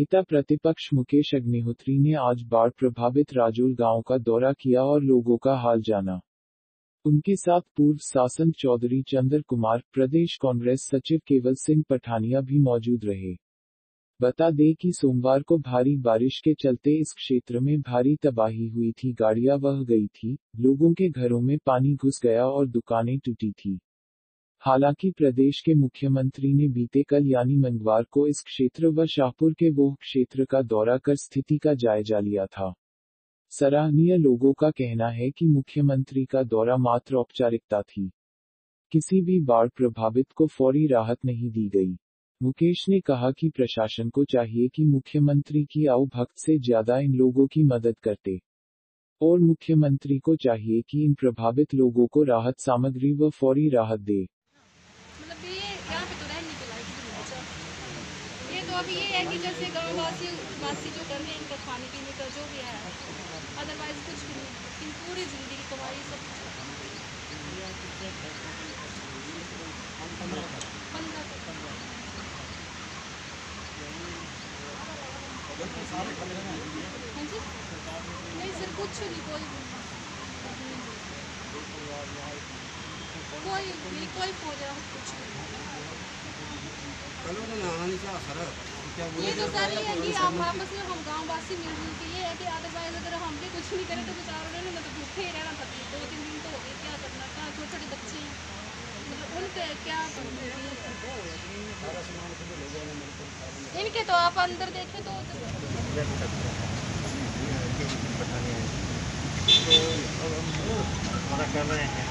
नेता प्रतिपक्ष मुकेश अग्निहोत्री ने आज बाढ़ प्रभावित राजौल गांव का दौरा किया और लोगों का हाल जाना। उनके साथ पूर्व सांसद चौधरी चंद्र कुमार, प्रदेश कांग्रेस सचिव केवल सिंह पठानिया भी मौजूद रहे। बता दें कि सोमवार को भारी बारिश के चलते इस क्षेत्र में भारी तबाही हुई थी। गाड़ियां बह गई थी, लोगों के घरों में पानी घुस गया और दुकानें टूटी थी। हालांकि प्रदेश के मुख्यमंत्री ने बीते कल यानी मंगलवार को इस क्षेत्र व शाहपुर के वोह क्षेत्र का दौरा कर स्थिति का जायजा लिया था। सराहनीय लोगों का कहना है कि मुख्यमंत्री का दौरा मात्र औपचारिकता थी। किसी भी बाढ़ प्रभावित को फौरी राहत नहीं दी गई। मुकेश ने कहा कि प्रशासन को चाहिए कि मुख्यमंत्री की आओ भक्त से ज्यादा इन लोगों की मदद करते और मुख्यमंत्री को चाहिए कि इन प्रभावित लोगों को राहत सामग्री व फौरी राहत दे। यहाँ पे तो रहने के लायक भी नहीं बचा। ये तो अभी ये है कि जैसे गाँव वासी जो कर रहे हैं इनका खाने पीने का जो भी है, अदरवाइज कुछ भी नहीं। लेकिन पूरी जिंदगी कमाई सब 15 नहीं सर, कुछ नहीं, कोई फौज कुछ नहीं। ये तो सर ये है कि आप आपस में हम गाँव वासी मिलजुल के ये है कि अदरवाइज अगर हम भी कुछ नहीं करें तो बेचारों ने मतलब भूखे ही रहना था। 2-3 दिन तो हो गए, क्या करना था। छोटे छोटे बच्चे हैं, मतलब उनके क्या इनके तो आप अंदर देखें तो हमारा कर रहे हैं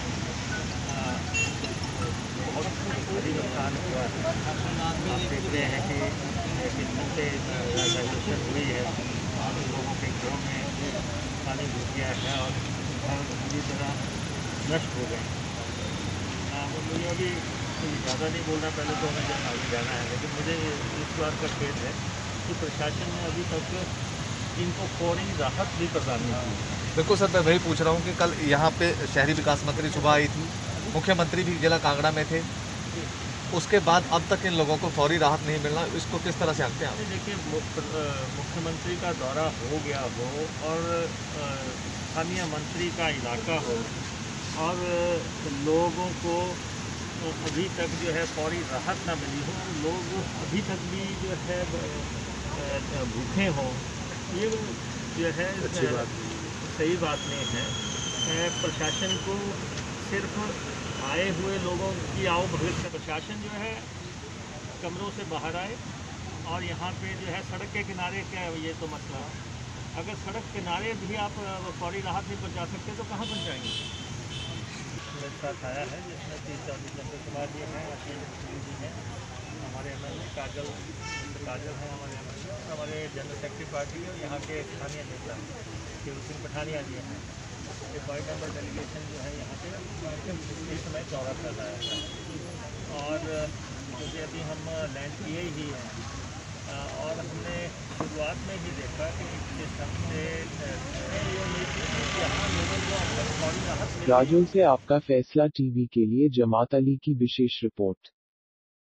बहुत भारी नुकसान हुआ है। आप देख रहे हैं कि कितने से डाइवर्शन हुई है और लोगों के घरों में पानी घुस गया है और घर पूरी तरह नष्ट हो गए। मुझे अभी ज़्यादा नहीं बोलना, पहले तो हमें जब आगे जाना है, लेकिन मुझे इस बात का खेद है कि प्रशासन ने अभी तक इनको फौरी राहत भी प्रदान नहीं की। बिल्कुल सर, मैं वही पूछ रहा हूँ कि कल यहाँ पे शहरी विकास मंत्री सुबह आई थी, मुख्यमंत्री भी जिला कांगड़ा में थे, उसके बाद अब तक इन लोगों को फौरी राहत नहीं मिलना, इसको किस तरह से आंकते हैं आप? देखिए, मुख्यमंत्री का दौरा हो गया हो और स्थानीय मंत्री का इलाका हो और लोगों को अभी तक जो है फौरी राहत ना मिली हो, लोग अभी तक भी जो है भूखे हों, ये जो है सही बात नहीं है। प्रशासन को सिर्फ आए हुए लोगों की आओ भगत से प्रशासन जो है कमरों से बाहर आए और यहाँ पे जो है सड़क के किनारे क्या है, ये तो मसला है। अगर सड़क किनारे भी आप फौरी राहत नहीं पहुँचा सकते तो कहाँ पहुँचाएंगे? मेरे साथ आया है जिसमें 30-40 चंद्र कुमार जी हैं, अखिल जी हैं, हमारे MLA काजल हैं, हमारे जनरल सेक्रेटरी पार्टी और यहाँ के स्थानीय नेता केवल सिंह पठानिया जी हैं। ये 5 नंबर डेलीगेशन जो है यहाँ पे इस समय दौरा कर रहा है और क्योंकि अभी हम लैंड किए ही हैं और हमने शुरुआत में ही देखा कि जिस ढंग से राजौल से आपका फैसला टीवी के लिए जमात अली की विशेष रिपोर्ट।